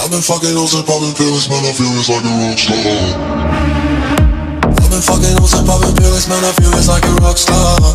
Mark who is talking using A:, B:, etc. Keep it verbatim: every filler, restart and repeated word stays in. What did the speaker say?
A: I've been fucking hoes and popping pills, man, I feel it's like a rock star. I've been fucking hoes and popping pills, man, I feel it's like a rock star.